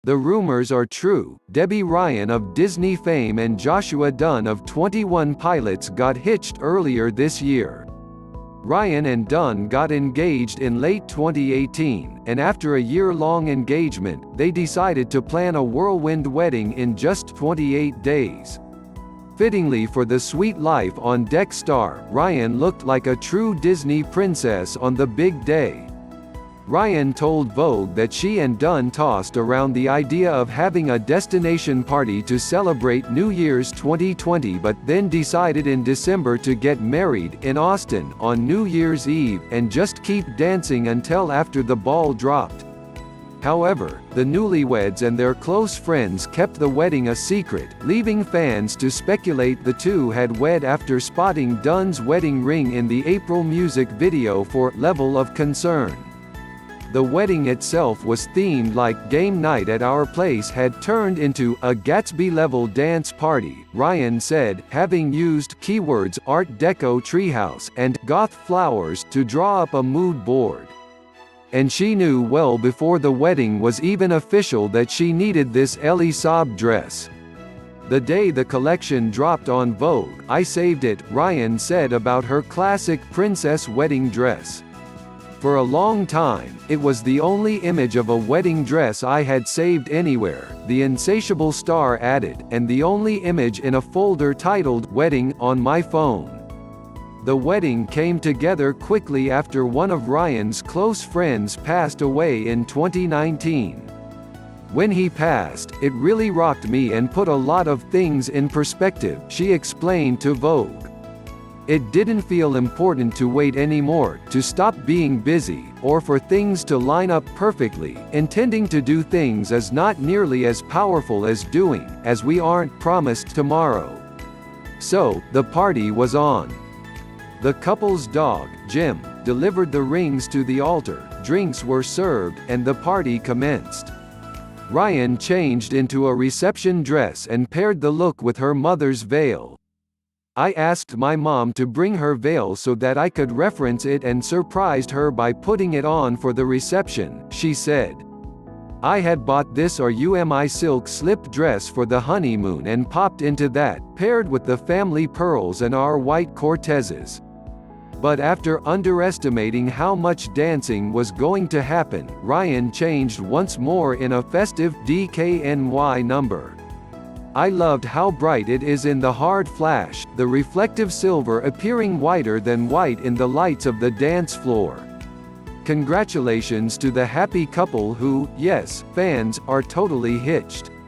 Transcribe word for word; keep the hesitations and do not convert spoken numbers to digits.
The rumors are true. Debbie Ryan of Disney fame and Joshua Dunn of twenty-one Pilots got hitched earlier this year. Ryan and Dunn got engaged in late twenty eighteen, and after a year-long engagement, they decided to plan a whirlwind wedding in just twenty-eight days. Fittingly for the sweet life on deck star, Ryan looked like a true Disney princess on the big day. Ryan told Vogue that she and Dunn tossed around the idea of having a destination party to celebrate New Year's twenty twenty but then decided in December to get married in Austin on New Year's Eve and just keep dancing until after the ball dropped. However, the newlyweds and their close friends kept the wedding a secret, leaving fans to speculate the two had wed after spotting Dunn's wedding ring in the April music video for "Level of Concern." The wedding itself was themed like Game Night at Our Place had turned into a Gatsby-level dance party, Ryan said, having used keywords Art Deco treehouse and goth flowers to draw up a mood board. And she knew well before the wedding was even official that she needed this Elie Saab dress. The day the collection dropped on Vogue, I saved it, Ryan said about her classic princess wedding dress. For a long time, it was the only image of a wedding dress I had saved anywhere, the insatiable star added, and the only image in a folder titled "Wedding" on my phone. The wedding came together quickly after one of Ryan's close friends passed away in twenty nineteen. When he passed, it really rocked me and put a lot of things in perspective, she explained to Vogue. It didn't feel important to wait anymore, to stop being busy, or for things to line up perfectly. Intending to do things is not nearly as powerful as doing, as we aren't promised tomorrow. So, the party was on. The couple's dog, Jim, delivered the rings to the altar, drinks were served, and the party commenced. Ryan changed into a reception dress and paired the look with her mother's veil. I asked my mom to bring her veil so that I could reference it and surprised her by putting it on for the reception, she said. I had bought this R U M I silk slip dress for the honeymoon and popped into that, paired with the family pearls and our white Cortezes. But after underestimating how much dancing was going to happen, Ryan changed once more in a festive D K N Y number. I loved how bright it is in the hard flash, the reflective silver appearing whiter than white in the lights of the dance floor. Congratulations to the happy couple who, yes, fans, are totally hitched.